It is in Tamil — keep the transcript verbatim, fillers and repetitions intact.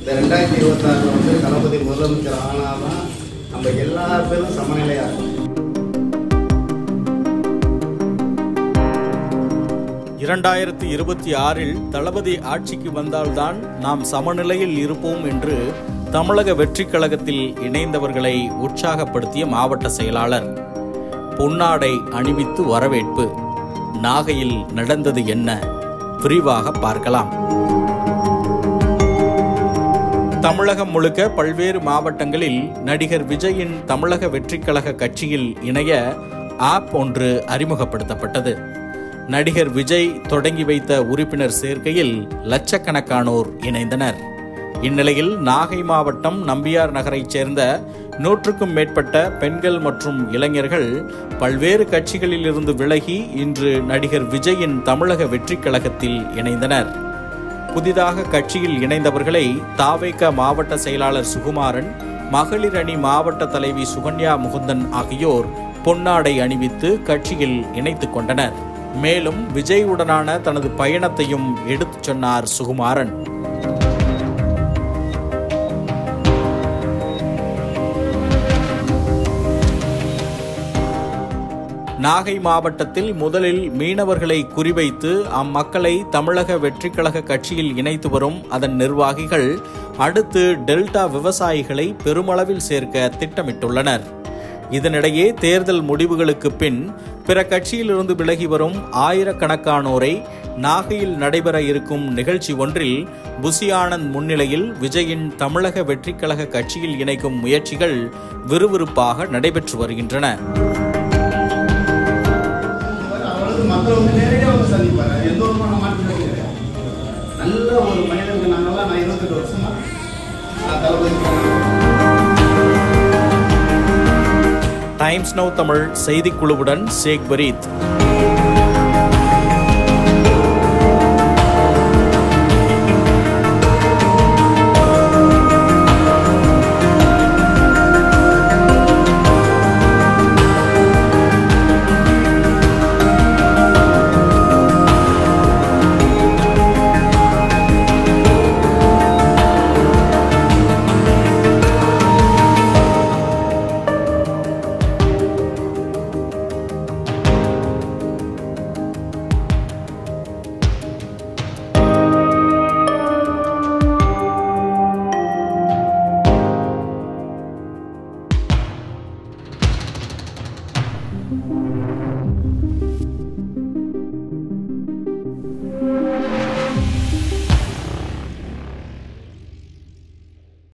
இந்த ரெண்டாயிரத்தி இருபத்தாறில் வந்து தளபதி முதலமைச்சர் ஆனால் தான் நம்ம எல்லா பேரும் சமநிலையாக இருக்கும். இரண்டாயிரத்தி இருபத்தி ஆறில் தளபதி ஆட்சிக்கு வந்தால்தான் நாம் சமநிலையில் இருப்போம் என்று தமிழக வெற்றிக் கழகத்தில் இணைந்தவர்களை உற்சாகப்படுத்திய மாவட்ட செயலாளர். பொன்னாடை அணிவித்து வரவேற்பு. நாகையில் நடந்தது என்ன? விரிவாக பார்க்கலாம். தமிழகம் முழுக்க பல்வேறு மாவட்டங்களில் நடிகர் விஜயின் தமிழக வெற்றிக் கழக கட்சியில் இணைய ஆப் ஒன்று அறிமுகப்படுத்தப்பட்டது. நடிகர் விஜய் தொடங்கி வைத்த உறுப்பினர் சேர்க்கையில் லட்சக்கணக்கானோர் இணைந்தனர். இந்நிலையில் நாகை மாவட்டம் நம்பியார் நகரைச் சேர்ந்த நூற்றுக்கும் மேற்பட்ட பெண்கள் மற்றும் இளைஞர்கள் பல்வேறு கட்சிகளில் இருந்து விலகி இன்று நடிகர் விஜயின் தமிழக வெற்றிக் கழகத்தில் இணைந்தனர். புதிதாக கட்சியில் இணைந்தவர்களை தாவேக மாவட்ட செயலாளர் சுகுமாரன், மகளிர் அணி மாவட்ட தலைவி சுகன்யா முகுந்தன் ஆகியோர் பொன்னாடை அணிவித்து கட்சியில் இணைத்துக் கொண்டனர். மேலும் விஜய் உடனான தனது பயணத்தையும் எடுத்துச் சொன்னார் சுகுமாரன். நாகை மாவட்டத்தில் முதலில் மீனவர்களை குறிவைத்து அம்மக்களை தமிழக வெற்றிக் கழக கட்சியில் இணைத்து வரும் அதன் நிர்வாகிகள் அடுத்து டெல்டா விவசாயிகளை பெருமளவில் சேர்க்க திட்டமிட்டுள்ளனர். இதனிடையே தேர்தல் முடிவுகளுக்கு பின் பிற கட்சியிலிருந்து விலகி வரும் ஆயிரக்கணக்கானோரை நாகையில் நடைபெற இருக்கும் நிகழ்ச்சி ஒன்றில் புசி ஆனந்த் முன்னிலையில் விஜயின் தமிழக வெற்றிக் கழக கட்சியில் இணைக்கும் முயற்சிகள் விறுவிறுப்பாக நடைபெற்று வருகின்றன. டைம்ஸ் நவ் தமிழ் செய்திக்குழுவுடன் ஷேக் பரீத்.